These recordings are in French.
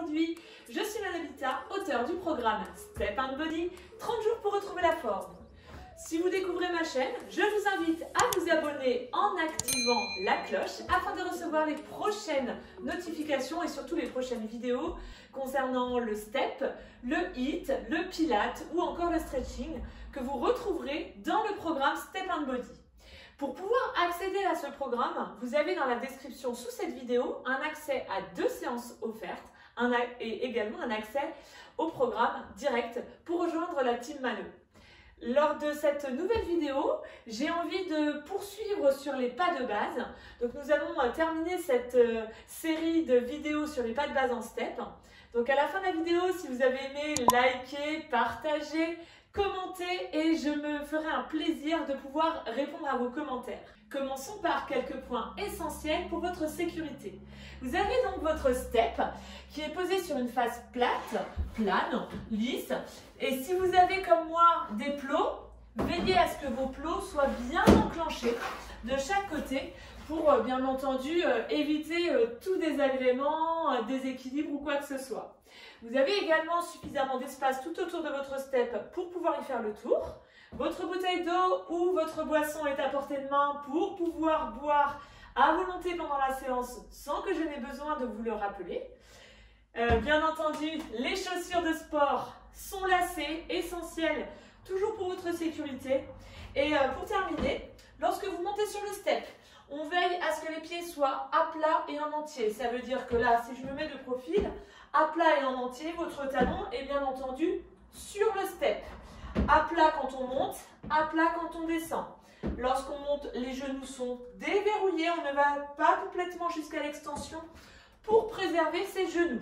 aujourd'hui. Je suis Manolita, auteure du programme Step and Body, 30 jours pour retrouver la forme. Si vous découvrez ma chaîne, je vous invite à vous abonner en activant la cloche afin de recevoir les prochaines notifications et surtout les prochaines vidéos concernant le step, le HIIT, le pilate ou encore le stretching que vous retrouverez dans le programme Step and Body. Pour pouvoir accéder à ce programme, vous avez dans la description sous cette vidéo un accès à 2 séances offertes et également un accès au programme direct pour rejoindre la Team Mano. Lors de cette nouvelle vidéo, j'ai envie de poursuivre sur les pas de base. Donc nous allons terminer cette série de vidéos sur les pas de base en step. Donc à la fin de la vidéo, si vous avez aimé, likez, partagez, commentez et je me ferai un plaisir de pouvoir répondre à vos commentaires. Commençons par quelques points essentiels pour votre sécurité. Vous avez donc votre step qui est posé sur une face plate, plane, lisse. Et si vous avez comme moi des plots, veillez à ce que vos plots soient bien enclenchés de chaque côté pour bien entendu éviter tout désagrément, déséquilibre ou quoi que ce soit. Vous avez également suffisamment d'espace tout autour de votre step pour pouvoir y faire le tour. Votre bouteille d'eau ou votre boisson est à portée de main pour pouvoir boire à volonté pendant la séance sans que je n'ai besoin de vous le rappeler. Bien entendu, les chaussures de sport sont lacées, essentielles, toujours pour votre sécurité. Et pour terminer, lorsque vous montez sur le step, on veille à ce que les pieds soient à plat et en entier. Ça veut dire que là, si je me mets de profil, à plat et en entier, votre talon est bien entendu sur le step. À plat quand on monte, à plat quand on descend. Lorsqu'on monte, les genoux sont déverrouillés, on ne va pas complètement jusqu'à l'extension pour préserver ses genoux.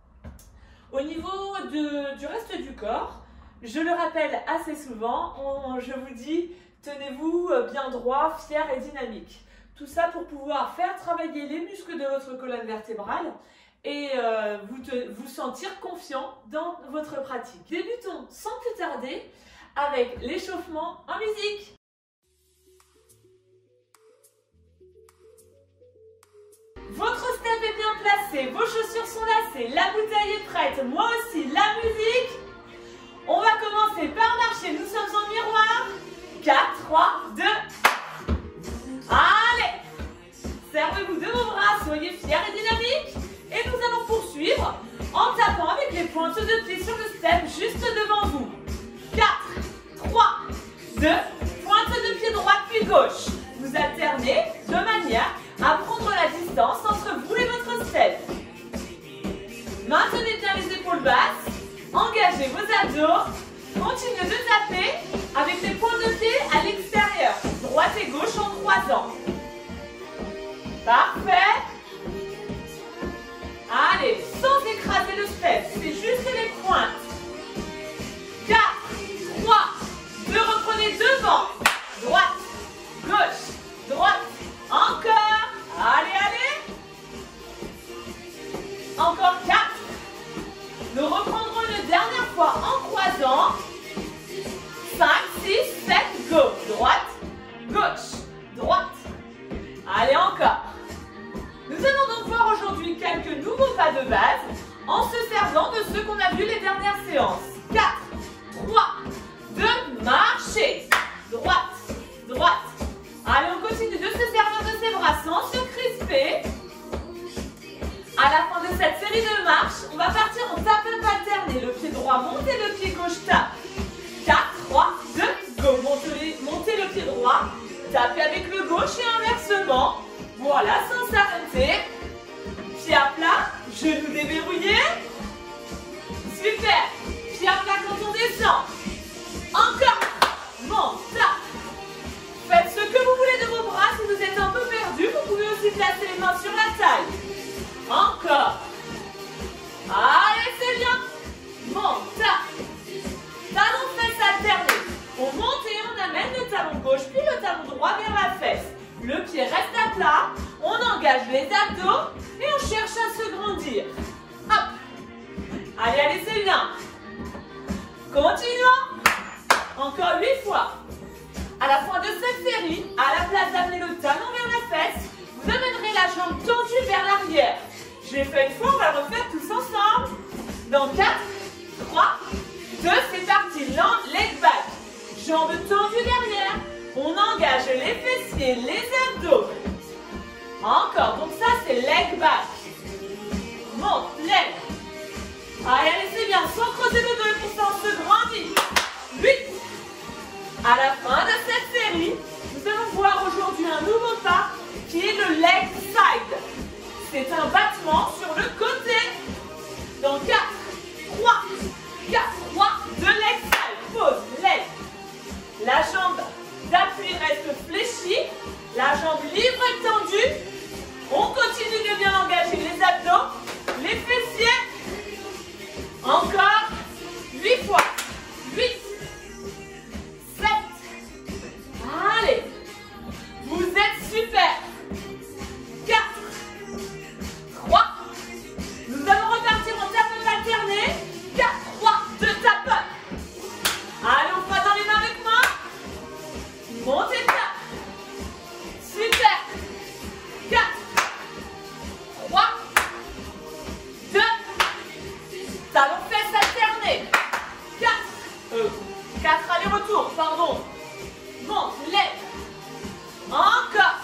Au niveau du reste du corps, je le rappelle assez souvent, je vous dis, tenez-vous bien droit, fier et dynamique. Tout ça pour pouvoir faire travailler les muscles de votre colonne vertébrale et vous sentir confiant dans votre pratique. Débutons sans plus tarder avec l'échauffement en musique. Votre step est bien placé, vos chaussures sont lacées, la bouteille est prête, moi aussi, la musique. On va commencer par marcher, nous sommes en miroir. 4, 3, 2. Allez! Servez-vous de vos bras, soyez fiers et dynamiques. Et nous allons poursuivre en tapant avec les pointes de pied sur le step juste devant vous. 4, 3, 2, pointe de pied droite puis gauche. Vous alternez de manière à prendre la distance entre vous et votre step. Maintenez bien les épaules basses, engagez vos abdos, continuez de taper avec les pointes de pied à l'extérieur, droite et gauche en croisant. Parfait. Allez, sans écraser le step, c'est juste les pointes. 4, 3, 2, reprenez devant. Droite, gauche, droite. Encore. Allez, allez. Encore 4. Nous reprendrons une dernière fois en croisant. 5, 6, 7, go. Droite, gauche, droite. Allez, encore. Nous allons donc voir aujourd'hui quelques nouveaux pas de base en se servant de ceux qu'on a vus les dernières séances. 4, 3, 2, marchez. Droite, droite. Allez, on continue de se servir de ses bras sans se crisper. À la fin de cette série de marches, on va partir en tap-up alterné. Le pied droit monte et le pied gauche tape. 4, 3, 2, go. Montez le pied droit. Tapez avec le gauche et inversement. Voilà, sans s'arrêter. Pied à plat, genoux déverrouillés. Super. Pied à plat quand on descend. Encore. Monte, tape. Faites ce que vous voulez de vos bras. Si vous êtes un peu perdu, vous pouvez aussi placer les mains sur la taille. Encore. Allez, c'est bien. Monte, tape. Talon fesse alterné. On monte et on amène le talon gauche puis le talon droit vers la fesse. Le pied reste à plat, on engage les abdos et on cherche à se grandir. Hop. Allez, allez, c'est bien. Continuons. Encore 8 fois. À la fin de cette série, à la place d'amener le talon vers la fesse, vous amènerez la jambe tendue vers l'arrière. Je l'ai fait une fois, on va le refaire tous ensemble. Dans 4, 3, 2, c'est parti. Leg back. Jambes tendues derrière. On engage les fessiers, les abdos. Encore. Donc ça, c'est leg back. Monte, lève. Allez, c'est bien. Sans creuser le dos, pour ça, on se grandit. 8. À la fin de cette série, nous allons voir aujourd'hui un nouveau pas qui est le leg side. C'est un battement sur le côté. Dans 4, 3, 4, 3, 2 leg side. Pause, leg. La jambe d'appui reste fléchie. La jambe libre et tendue. On continue de bien engager les abdos, les fessiers. Encore 8 fois. 8, 7. Allez. Vous êtes super. 4, 3. Nous allons repartir en tap-up alterné. 4, 3, 2 tap-up. Allez, on fera dans les mains avec moi. Montez tap. Super. 4, 3, 2. Talons fesses alternés. 4 allers-retours, pardon. Monte, lève. Encore.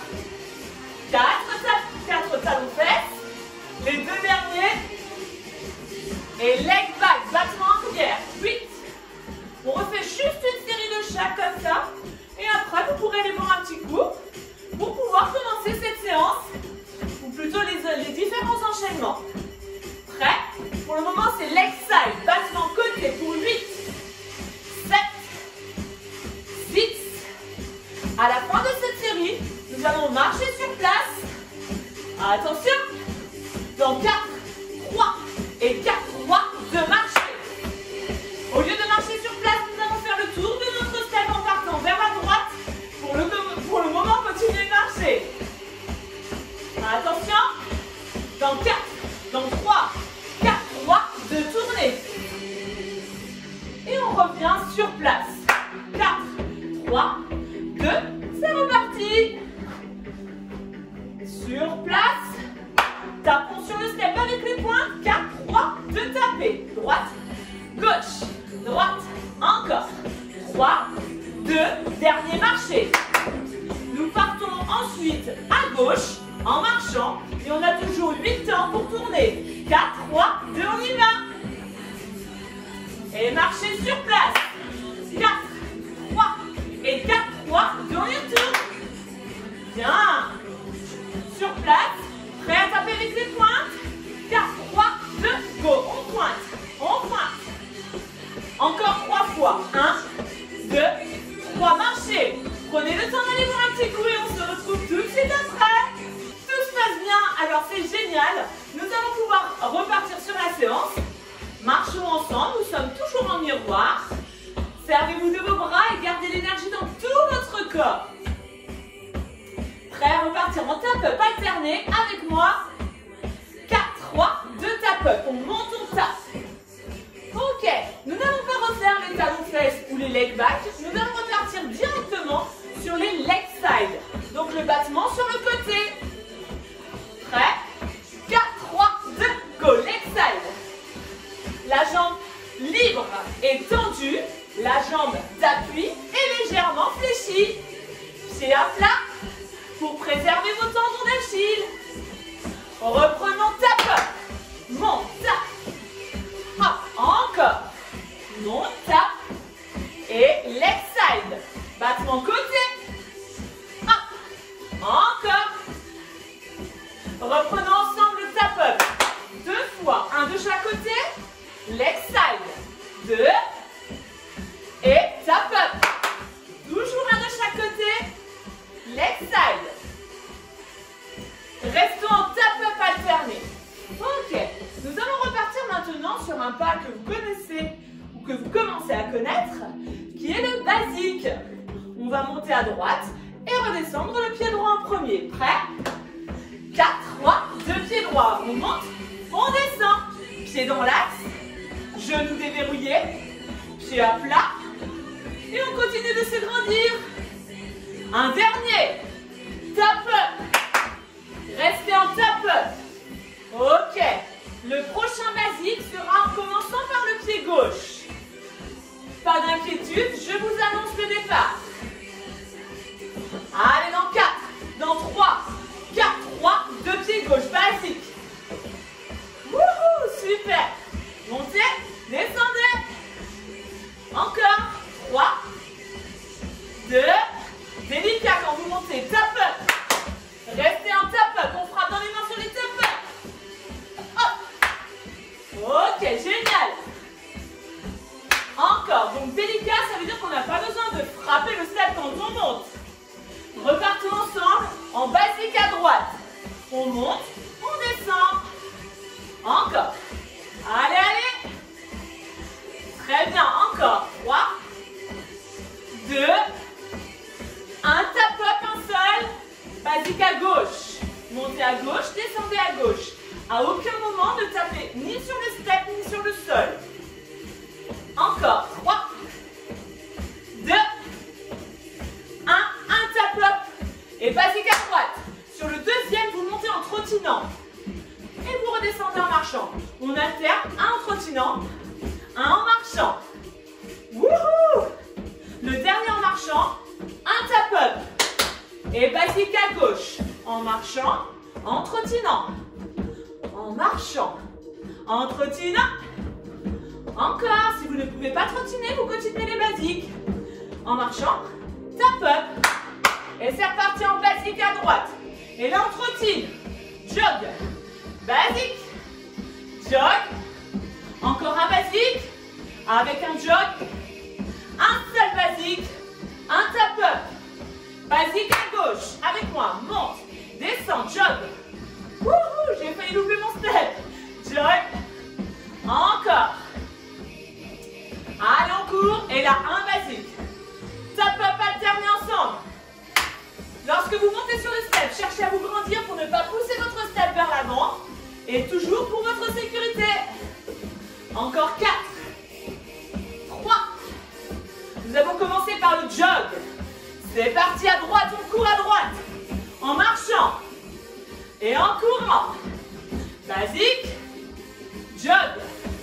4 talons fesses. Les 2 derniers. Et leg back, battement en cuillère. 8. On refait juste une série de chaque comme ça. Et après, vous pourrez aller boire un petit coup pour pouvoir commencer cette séance. Ou plutôt les différents enchaînements. Prêt? Pour le moment, c'est leg side, battement côté pour 8, 7, 6. À la fin de cette série, nous allons marcher sur place. Attention. Dans 4, 3 et 4, 3, de marcher. Au lieu de marcher sur place, nous allons faire le tour de notre step en partant vers la droite. Pour le moment, continuez de marcher. Attention. Dans 4, dans 3, 4, 3, de tourner. Et on revient sur place. 4, 3, 2, c'est reparti. Sur place. Tapons sur le step avec les poings. 4, 3, 2, taper. Droite, gauche, droite, encore. 3, 2, dernier marché. Nous partons ensuite à gauche en marchant. Et on a toujours 8 temps pour tourner. 4, 3, 2, on y va. Et marcher sur place. 4, 3 et 4, 3, 2, on y retourne. Bien. Sur place. Prêt à taper avec les pointes. 4, 3, 2, go. On pointe. On pointe. Encore 3 fois. 1, 2, 3, marchez. Prenez le temps d'aller voir un petit coup et on se retrouve tout de suite après. Tout se passe bien, alors c'est génial. Nous allons pouvoir repartir sur la séance. Marchons ensemble, nous sommes toujours en miroir. Servez-vous de vos bras et gardez l'énergie dans tout votre corps. Prêt à repartir en tap-up alterné avec moi. 4, 3, 2 tap-up. On monte, on tape. Ok, nous n'allons pas refaire les talons fesses ou les leg back. Nous allons repartir directement sur les leg side. Donc le battement sur le côté. Prêt? 4, 3, 2, go. Leg side. La jambe libre et tendue. La jambe d'appui est légèrement fléchie. Pied à plat pour préserver vos tendons d'Achille. Reprenons tap. Monte, tap. Hop, encore. Monte, tap. Et leg side. Battement côté. Hop, encore. Reprenons ensemble le tap-up. 2 fois. 1 de chaque côté. Leg side. 2. Et tap-up. Toujours 1 de chaque côté. Leg side. Restons en tap-up alterné. Ok. Nous allons repartir maintenant sur un pas que vous connaissez ou que vous commencez à connaître, qui est le basique. On va monter à droite et redescendre le pied droit en premier. Prêt? 4, 3, 2 pieds droits. On monte, on descend. Pied dans l'axe, genoux déverrouillés, pied à plat. Et on continue de se grandir. Un dernier. Tap-up. Restez en tap-up. Ok. Le prochain basique sera, on commence minutes, je vous annonce le départ. Allez, dans 4, dans 3, 4, 3, 2 pieds gauche, basique. Wouhou, super. Montez, descendez. Encore, 3, 2, délicat quand vous montez, tap up. Restez en tap up, on frappe dans les mains sur les tap up. Hop. Ok, génial. Encore, donc délicat, ça veut dire qu'on n'a pas besoin de frapper le step quand on monte. Repartons ensemble en basique à droite. On monte, on descend. Encore. Allez, allez. Très bien, encore. 3, 2, 1, tap up, un seul. Basique à gauche. Montez à gauche, descendez à gauche. À aucun moment ne tapez ni sur les steps ni sur le sol. Encore. 3, 2, 1, tap up. Et basique à droite. Sur le deuxième, vous montez en trottinant. Et vous redescendez en marchant. On alterne, un en trottinant, un en marchant. Wouhou! Le dernier en marchant, un tap up. Et basique à gauche. En marchant, en trottinant. En marchant, en trottinant. Encore, si vous ne pouvez pas trottiner, vous continuez les basiques. En marchant, tap up. Et c'est reparti en basique à droite. Et là, on trottine. Jog. Basique. Jog. Encore un basique. Avec un jog. Un seul basique. Un tap up. Basique à gauche. Avec moi. Monte. Descend. Jog. Wouhou, j'ai failli louper mon step. Jog. Encore. Allez, on court. Et là, un basique. Tap up alterné ensemble. Lorsque vous montez sur le step, cherchez à vous grandir pour ne pas pousser votre step vers l'avant. Et toujours pour votre sécurité. Encore 4. 3. Nous avons commencé par le jog. C'est parti à droite, on court à droite. En marchant. Et en courant. Basique. Jog.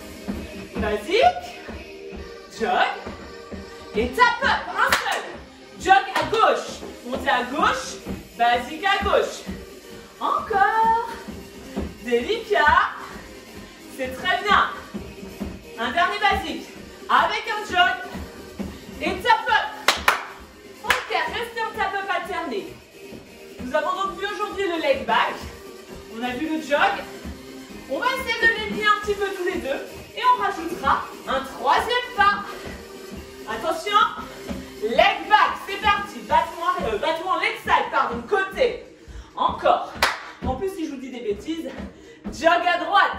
Basique. Jog. Et tap up, un seul. Jog à gauche. Montez à gauche. Basique à gauche. Encore. Délicat. C'est très bien. Un dernier basique. Avec un jog. Et tap up. Ok, restez en tap up alterné. Nous avons donc vu aujourd'hui le leg back. On a vu le jog. On va essayer de les lier un petit peu tous les deux. Et on rajoutera un troisième pas. Attention. Leg back, c'est parti. Battement leg side, pardon, côté. Encore. En plus, si je vous dis des bêtises, jog à droite.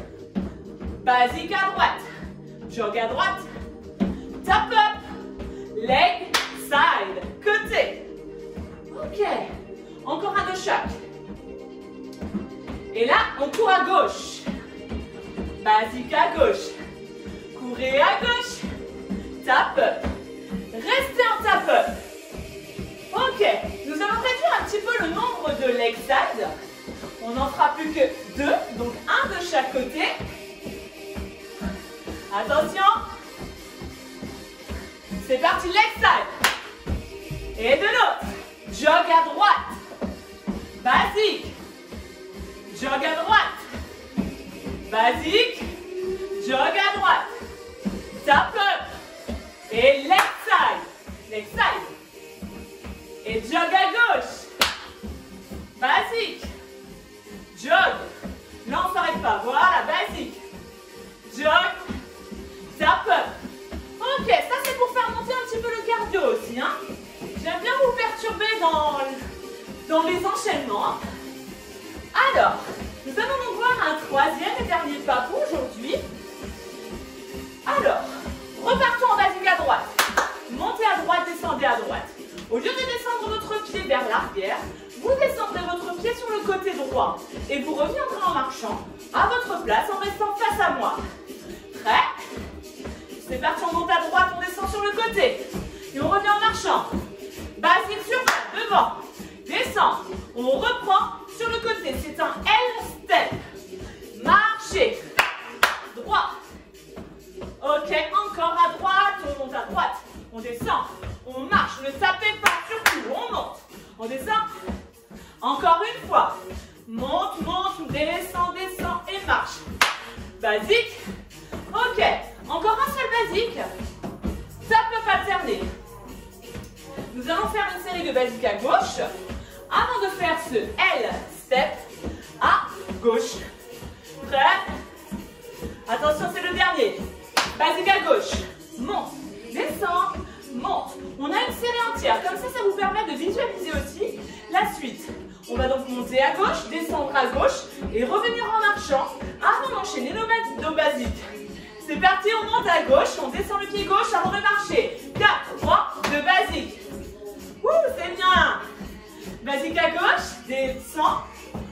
Basique à droite. Jog à droite. Tap up. Leg side, côté. Ok. Encore un de chaque. Et là, on court à gauche. Basique à gauche. Courez à gauche. Tap up. Restez en tap up. Ok. Nous allons réduire un petit peu le nombre de leg side. On n'en fera plus que 2. Donc un de chaque côté. Attention. C'est parti, leg side. Et de l'autre. Jog à droite. Basique. Jog à droite. Basique. Jog à droite. Tap up. Et leg side. Leg side. Et jog à gauche. Basique. Jog. Là, on ne s'arrête pas. Voilà, basique. Jog. Tap up. Ok, ça c'est pour faire monter un petit peu le cardio aussi. Hein. J'aime bien vous perturber dans les enchaînements. Alors, nous allons donc voir un troisième et dernier pas pour aujourd'hui. Alors, repartons en basique à droite. Montez à droite, descendez à droite. Au lieu de descendre votre pied vers l'arrière, vous descendrez votre pied sur le côté droit. Et vous reviendrez en marchant à votre place en restant face à moi. Prêt? C'est parti, on monte à droite, on descend sur le côté. Et on revient en marchant. Basique sur place, devant. Descend. On reprend sur le côté. C'est un L-step. Marchez. Droit. Ok, encore à droite. On monte à droite. marche. Basique. Ok, encore un seul basique. Tap-up alterné. Nous allons faire une série de basiques à gauche avant de faire ce L step à gauche. Prêt? Attention, c'est le dernier. Basique à gauche. Monte, descend, monte. On a une série entière. Comme ça vous permet de visualiser aussi la suite. On va donc monter à gauche, descendre à gauche et revenir en marchant avant d'enchaîner nos basiques. C'est parti, on monte à gauche, on descend le pied gauche avant de marcher. 4, 3, 2, basique. Ouh, c'est bien. Basique à gauche, descend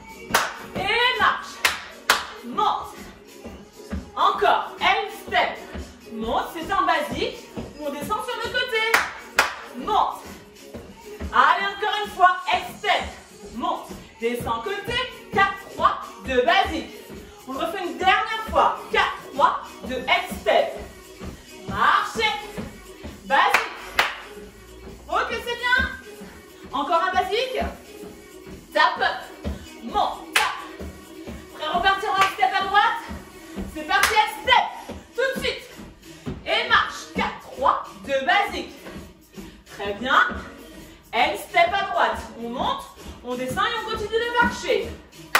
et marche. Monte. Encore, L step. Monte, c'est un basique. On descend sur le côté. Monte. Allez, encore une fois, L step. Monte, descend côté. 4, 3, 2, basique. On le refait une dernière fois. 4, 3, 2, L step. Marchez. Basique. Ok, c'est bien. Encore un basique. Tap. Monte. Tap. Prêt à repartir en step à droite? C'est parti, L step. Tout de suite. Et marche. 4, 3, 2, basique. Très bien. L step à droite. On monte, on descend et on continue de marcher.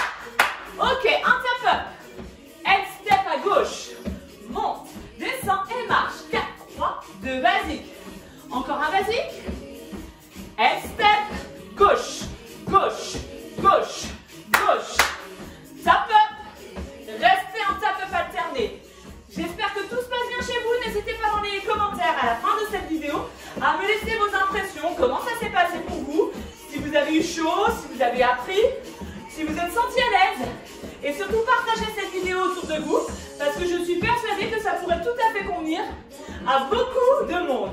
Ok, un tap-up. L step à gauche. Monte, descend et marche. 4, 3, 2, basique. Encore un basique. L step. Gauche, gauche, gauche, gauche. Tap-up. Restez en tap-up alterné. J'espère que tout se passe bien chez vous. N'hésitez pas dans les commentaires à la fin de cette vidéo à me laisser vos impressions, comment ça s'est passé pour vous, si vous avez eu chaud, si vous avez appris, si vous êtes senti à l'aise. Et surtout partagez cette vidéo autour de vous parce que je suis persuadée que ça pourrait tout à fait convenir à beaucoup de monde.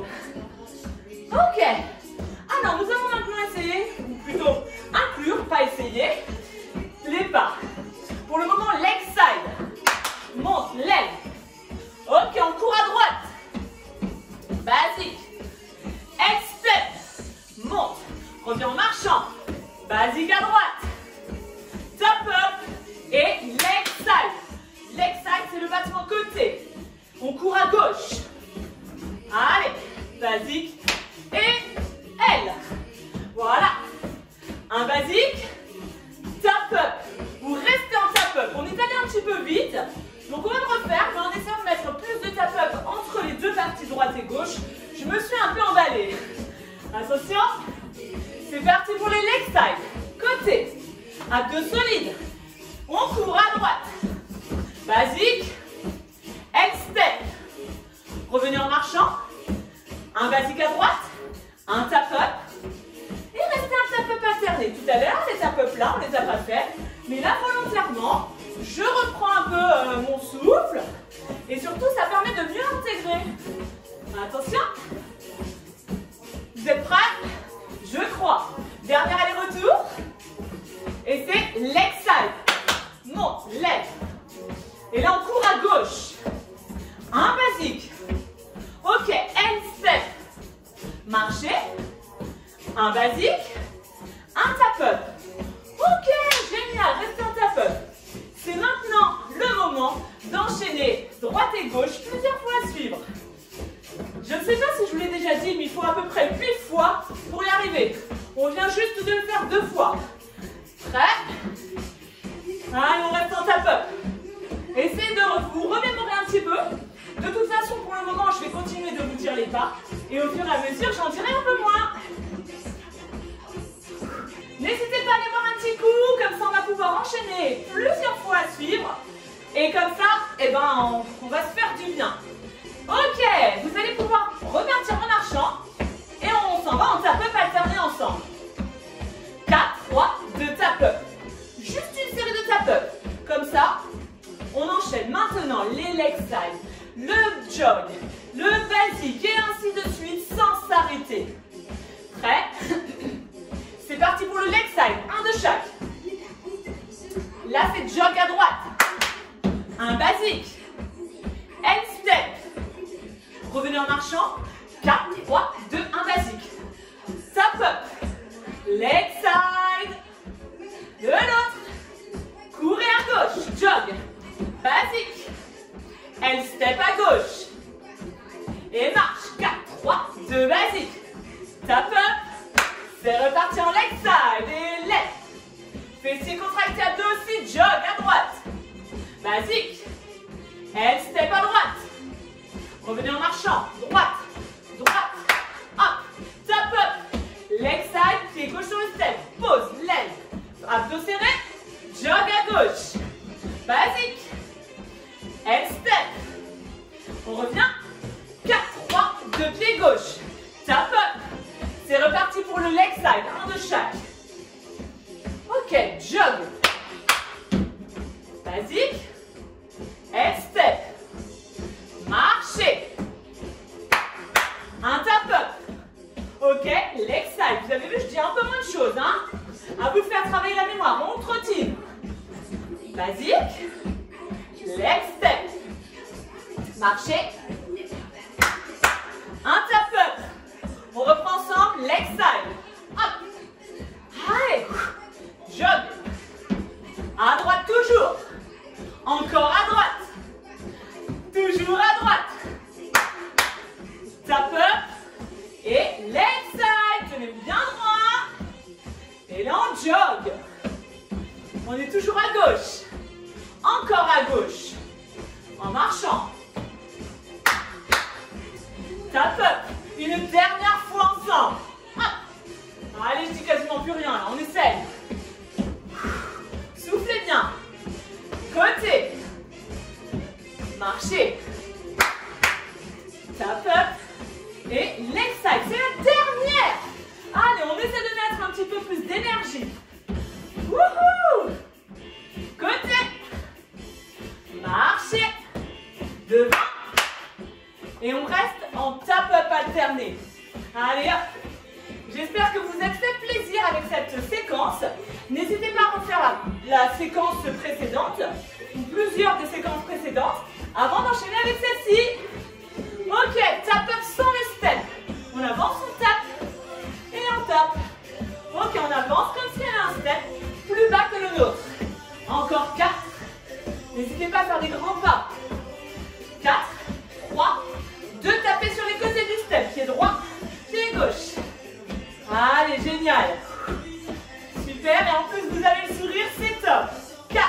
Ok. Alors nous allons maintenant essayer, ou plutôt inclure, pas essayer, les pas. Pour le moment, leg side. Monte, leg. Ok, on court à droite. Basique. L step. Monte. Reviens en marchant. Basique à droite. Top up. Et leg side. Leg side, c'est le battement côté. On court à gauche. Allez. Basique. Et L. Voilà. Un basique. Top up. Vous restez en top up. On est allé un petit peu vite. Donc on va le refaire, mais en essayant de mettre plus de tap-up entre les deux parties droite et gauche. Je me suis un peu emballée. Attention. C'est parti pour les leg side. Côté. Abdos solides. On court à droite. Basique. L step. Revenez en marchant. Un basique à droite. Un tap-up. Et restez un tap-up alterné. Tout à l'heure, les tap-up là, on les a pas fait. Mais là, volontairement, je reprends un peu mon souffle. Et surtout, ça permet de mieux intégrer. Attention. Vous êtes prêts? Je crois. Dernier aller-retour. Et c'est leg side. Monte, leg. Et là, on court à gauche. Un basique. Ok, L step. Marchez. Un basique. Un tap-up. Ok, génial. Restez en tap-up. C'est maintenant le moment d'enchaîner droite et gauche plusieurs fois à suivre. Je ne sais pas si je vous l'ai déjà dit, mais il faut à peu près 8 fois pour y arriver. On vient juste de le faire 2 fois. Prêt? Allez, on reste en tap-up. Essayez de vous remémorer un petit peu. De toute façon, pour le moment, je vais continuer de vous dire les pas. Et au fur et à mesure, j'en dirai un peu moins. N'hésitez pas à aller voir un petit coup, comme ça on va pouvoir enchaîner plusieurs fois à suivre. Et comme ça, eh ben, on va se faire du bien. Ok, vous allez pouvoir repartir en marchant. Et on s'en va en tap-up alterné ensemble. 4, 3, 2 tap-up. Juste une série de tap-up. Comme ça, on enchaîne maintenant les leg side, le jog, le basique et ainsi de suite sans s'arrêter. Prêt? C'est parti pour le leg side, un de chaque. Là, c'est jog à droite. Un basique. L step. Revenez en marchant. 4, 3, 2, un basique. Tap up. Leg side. De l'autre. Courez à gauche. Jog. basique. Head step à droite. Revenez en marchant. Droite, droite, hop, tap up. Leg side, pied gauche sur le step. Pause, leg. Abdos serrés. Jog à gauche. Basique. Head step. On revient. 4, 3, 2 pieds gauche. Tap up. C'est reparti pour le leg side. Un de chaque. Ok, jog. Basique. Head step. Marchez. Un tap up. Ok, leg side. Vous avez vu, je dis un peu moins de choses, hein. À vous de faire travailler la mémoire. On trottine. Basique. Leg step. Marchez. Un tap up. On reprend ensemble. Leg side. Hop. Allez. Jog. À droite toujours. Encore à droite. Toujours à droite. Tap up. Et leg side. Tenez bien droit. Et là on jog. On est toujours à gauche. Encore à gauche. En marchant. Tap up. Une dernière fois ensemble. Hop. Allez, je dis quasiment plus rien là. On essaye. Soufflez bien. Côté. Marchez. Tap up. Et leg side. C'est la dernière. Allez, on essaie de mettre un petit peu plus d'énergie. Wouhou. Côté. Marchez. Devant. Et on reste en tap-up alterné. Allez hop. J'espère que vous vous êtes fait plaisir avec cette séquence. N'hésitez pas à refaire la séquence précédente, ou plusieurs des séquences précédentes, avant d'enchaîner avec celle-ci. Ok, tap-up sans le step. On avance, on tape, et on tape. Ok, on avance comme si elle a un step plus bas que le nôtre. Encore 4. N'hésitez pas à faire des grands pas. 4, 3, 2, tapez sur les côtés du step. Pied droit, pied gauche. Allez, génial. Super, et en plus vous avez le sourire, c'est top. 4,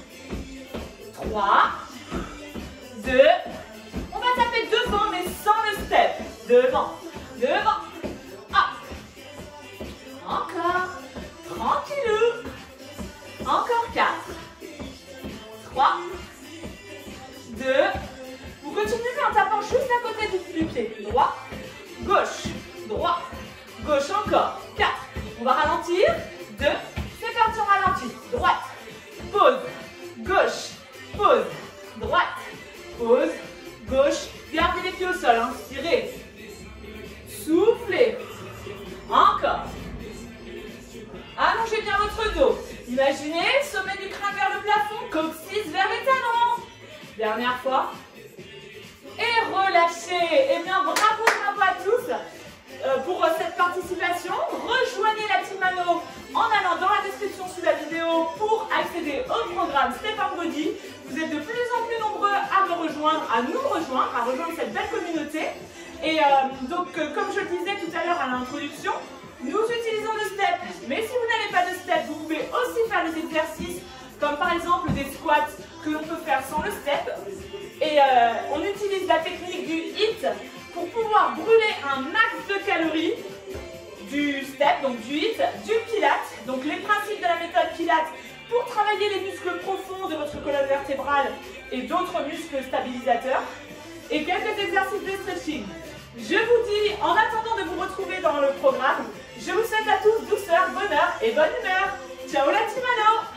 3, 2, on va taper devant mais sans le step. Devant, devant, hop. Encore, tranquillou. Encore 4, 3, 2, vous continuez en tapant juste à côté du pied. Droit, gauche, droit, gauche encore. 4, on va ralentir. 2, c'est parti, on ralentit. Droite, pause, gauche, pause, droite, pause, gauche. Gardez les pieds au sol, inspirez. Soufflez. Encore. Allongez bien votre dos. Imaginez, sommet du crâne vers le plafond, coccyx vers les talons. Dernière fois. Et relâchez. Eh bien, bravo, bravo à tous pour cette participation. Rejoignez la Team Mano en allant dans la description sous la vidéo pour accéder au programme Step and Body. Vous êtes de plus en plus nombreux à me rejoindre, à nous rejoindre, à rejoindre cette belle communauté. Et donc, comme je le disais tout à l'heure à l'introduction, nous utilisons le step. Mais si vous n'avez pas de step, vous pouvez aussi faire des exercices comme par exemple des squats que l'on peut faire sans le step. Et on utilise la technique du HIIT pour pouvoir brûler un max de calories du step, donc du HIIT, du pilates. Donc les principes de la méthode pilates pour travailler les muscles profonds de votre colonne vertébrale et d'autres muscles stabilisateurs. Et quelques exercices de stretching. Je vous dis, en attendant de vous retrouver dans le programme, je vous souhaite à tous douceur, bonheur et bonne humeur. Ciao la Team Mano!